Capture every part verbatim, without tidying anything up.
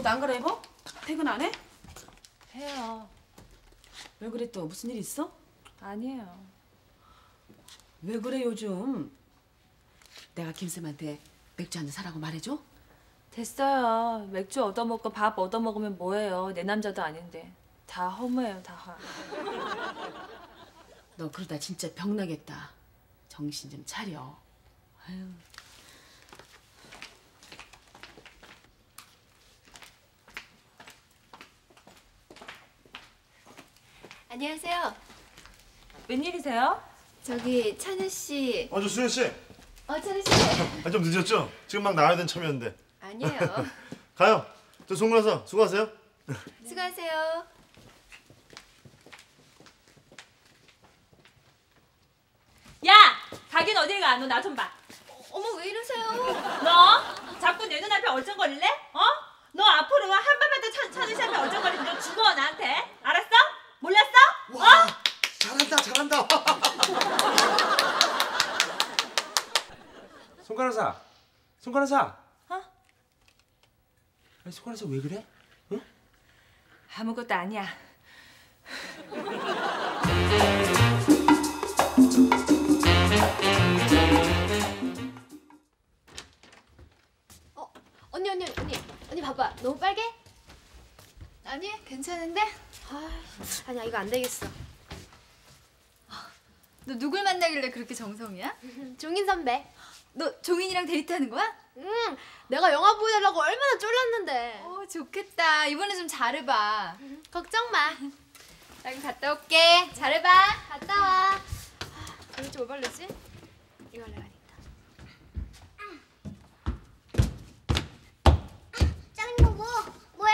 옷 안 갈아입어? 퇴근 안 해? 해요. 왜 그래 또? 무슨 일 있어? 아니에요. 왜 그래 요즘? 내가 김쌤한테 맥주 한 잔 사라고 말해줘? 됐어요. 맥주 얻어먹고 밥 얻어먹으면 뭐해요. 내 남자도 아닌데. 다 허무해요, 다 허. 너 그러다 진짜 병나겠다. 정신 좀 차려. 아유. 안녕하세요. 웬일이세요? 저기 찬우 씨. 어, 저 수현 씨. 어, 찬우 씨. 아, 좀 늦었죠? 지금 막 나와야 되는 참이었는데. 아니에요. 가요. 저 송글라서 수고하세요. 수고하세요. 야! 가긴 어딜 가? 너 나 좀 봐. 어머, 왜 이러세요? 너? 자꾸 내 눈앞에 얼쩡거릴래? 어? 너 앞으로 한 번만 더 찬, 찬우 씨 앞에 얼쩡거리면 너 죽어, 나한테. 알았어? 몰랐어? 와, 어? 잘한다, 잘한다. 손가락사, 손가락사. 어? 아니 손가락사 왜 그래? 응? 아무것도 아니야. 어, 언니, 언니, 언니. 언니 봐봐. 너무 빨개? 아니, 괜찮은데? 아, 아니야, 이거 안 되겠어. 너 누굴 만나길래 그렇게 정성이야? 종인 선배. 너 종인이랑 데이트하는 거야? 응, 내가 영화 보여달라고 얼마나 쫄랐는데. 어, 좋겠다. 이번에 좀 잘해봐. 걱정 마. 나 그럼 갔다 올게. 잘해봐. 갔다 와. 도대체 뭘 바르지? 이거 발라야겠다. 짱 이모 뭐? 뭐해?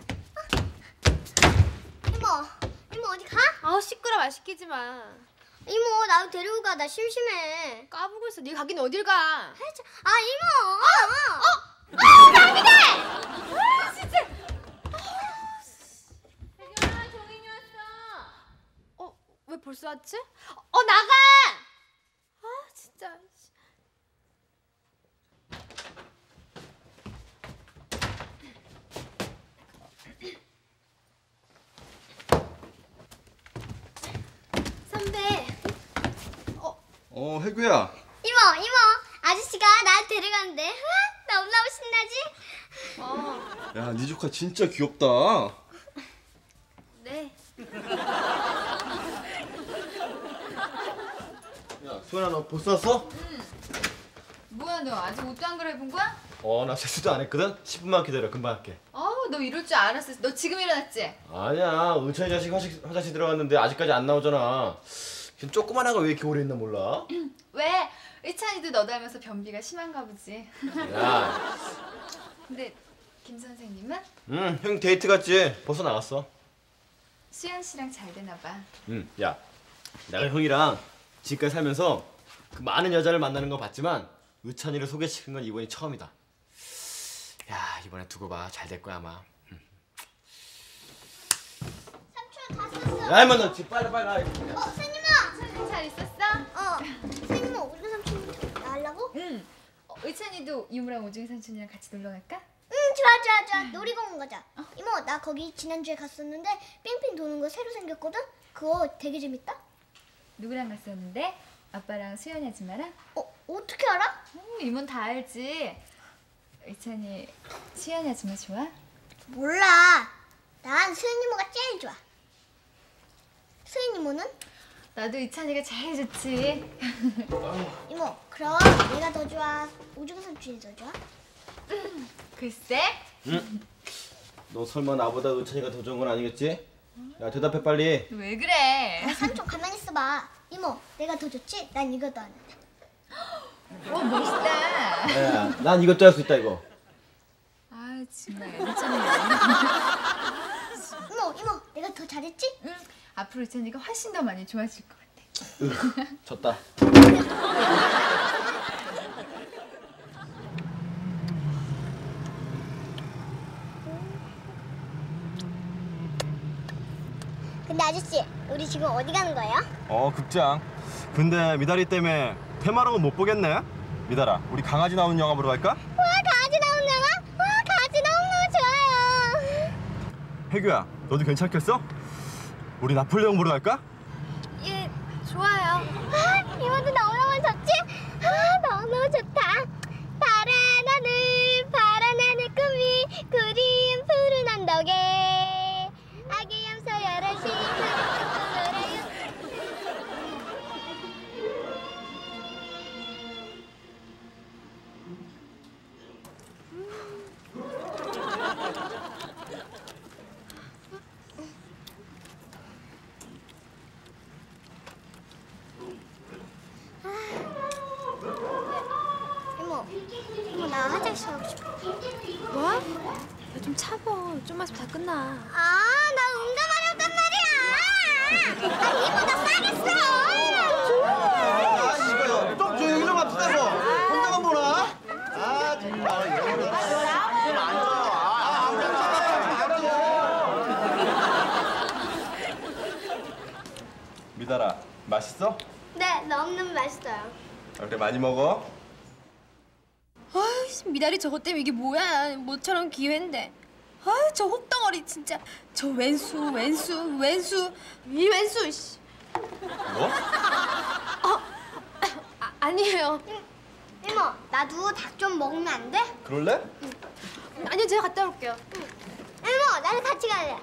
어? 이모, 이모 어디 가? 아우, 시끄러. 말 시키지 마. 이모 나도 데리고 가. 나 심심해. 까부고 있어. 네가 가긴 어딜 가? 아 이모. 어, 어. 아, 나비대! 아, 진짜. 혜경아, 종인이 왔어. 어, 왜 벌써 왔지? 어, 나가! 아, 진짜. 선배. 어, 어, 혜구야. 이모, 이모. 아저씨가 나 데려가는데. 와, 너무너무 신나지? 어, 야, 네 조카 진짜 귀엽다. 네. 야, 수연아, 너 벌써 왔어? 뭐야, 너 아직 옷도 안 갈아입은 거야? 어, 나 세수도 안 했거든? 십 분만 기다려, 금방 할게. 어우, 너 이럴 줄 알았어. 너 지금 일어났지? 아니야, 의찬이 자식 화장실, 화장실 들어갔는데 아직까지 안 나오잖아. 지금 조그만 아가 왜 이렇게 오래 있나 몰라? 왜? 의찬이도 너 닮아서 변비가 심한가 보지. 야, 근데 김 선생님은? 응, 형 데이트 갔지? 벌써 나갔어. 수연 씨랑 잘 되나 봐. 응, 야, 내가 형이랑 지금까지 살면서 그 많은 여자를 만나는 거 봤지만 의찬이를 소개시킨 건 이번이 처음이다. 야, 이번에 두고 봐. 잘 될 거야 아마. 응. 삼촌 다 썼어. 야, 이만 너 지금 빨리 빨리 가. 어, 선생님아. 선생님 잘 있었어? 어, 선생님은 오징어 삼촌 나가려고? 응. 어, 의찬이도 유무랑 오중이 삼촌이랑 같이 놀러 갈까? 응, 좋아, 좋아, 좋아. 놀이공원 가자. 이모, 나 거기 지난주에 갔었는데 빙빙 도는 거 새로 생겼거든? 그거 되게 재밌다. 누구랑 갔었는데? 아빠랑 수연이 아줌마랑? 어, 어떻게 알아? 음, 이모는 다 알지. 의찬이 수연이 아줌마 좋아? 몰라. 난 수연 이모가 제일 좋아. 수연 이모는? 나도 의찬이가 제일 좋지. 이모, 그럼 내가 더 좋아? 오중 삼촌이 더 좋아? 글쎄. 응? 너 설마 나보다 의찬이가 더 좋은 건 아니겠지? 야, 대답해 빨리. 너 왜 그래? 아, 삼촌 가만히 있어봐. 이모, 내가 더 좋지? 난 이것도 안 해. 와, 멋있다. 야, 난 이것도 할 수 있다 이거. 아, 정말 애들처럼. 이모, 이모, 내가 더 잘했지? 응. 앞으로 의찬이가 훨씬 더 많이 좋아질 것 같아. 으, 졌다. 근데 아저씨, 우리 지금 어디 가는 거예요? 어, 극장. 근데 미다리 때문에 퇴마라고 못 보겠네. 미달아, 우리 강아지 나오는 영화 보러 갈까? 와, 강아지 나오는 영화? 와, 강아지 너무너무 좋아요. 혜규야, 너도 괜찮겠어? 우리 나폴레옹 보러 갈까? 예, 좋아요. 아, 이모도 너무너무 좋지? 아, 너무너무 좋다. 파란 하늘, 파란 하늘 꿈이 그린 푸른 언덕에 아기 염소 여럿이 놀아요. 이모, 이모 나 화장실 가고 싶어. 뭐? 야, 좀 참어. 좀만 있으면 다 끝나. 아, 나 응답하려단 말이야. 아, 이모 나 싸겠어. 아, 이거요. 좀 조용히 좀 합시다, 뭐. 혼자만 보나? 아, 정말. 좀 앉아. 미달아, 맛있어? 네, 너무너무 맛있어요. 그래, 많이 먹어. 아유, 미달이 저것 때문에 이게 뭐야. 모처럼 기회인데. 아유, 저 혹덩어리 진짜. 저 왼수, 왼수, 왼수, 이 왼수. 씨. 뭐? 아, 아니에요. 이모, 나도 닭 좀 먹으면 안 돼? 그럴래? 아니요, 제가 갔다 올게요. 이모, 나랑 같이 갈래.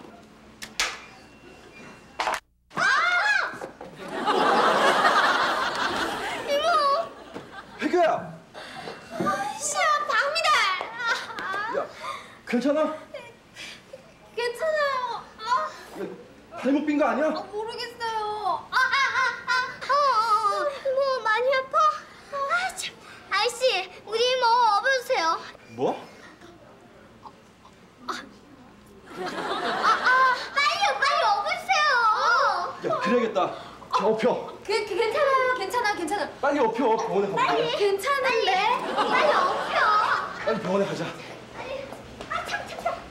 혜규야! 시야, 박미달. 야, 괜찮아? 괜찮아요. 아, 발목 삔 거 아니야? 모르겠어요. 아, 아, 아, 아, 어, 어, 이모 많이 아파? 아, 참. 아저씨, 우리 이모 업어주세요. 뭐? 아, 아, 빨리요, 빨리 업어주세요. 야, 그래야겠다. 자, 업혀. 그, 그, 괜찮아요. 괜찮아, 괜찮아. 빨리 업혀. 병원에 가보자. 빨리. 괜찮은데? 빨리 업혀. 빨리 병원에 가자. 아, 참, 참, 참.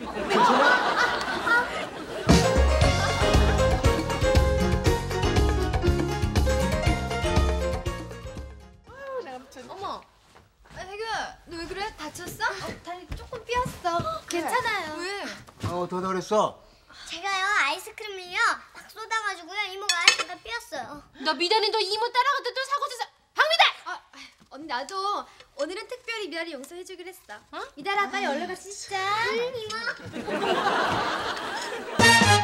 어머. 아, 혜규야, 너 왜 그래? 다쳤어? 어, 다리 조금 삐었어. 괜찮아요. 왜? 어, 더 그랬어? 제가요 아이스크림을요 막 쏟아가지고요 이모가 아이스가 삐었어요. 나 미달이 너 이모 따라갔다 또 사고 쳐서 박미달! 아, 언니 나도 오늘은 특별히 미달이 용서해주기로 했어. 어? 미달아 빨리 얼른 가서 씻자. 응, 이모.